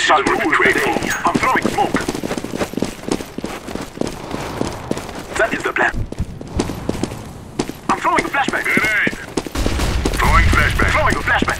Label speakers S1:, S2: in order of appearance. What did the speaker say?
S1: shall rule the day. I'm throwing smoke. That is the plan. I'm throwing a flashbang.
S2: Grenade. Throwing flashbang.
S1: Throwing a flashbang.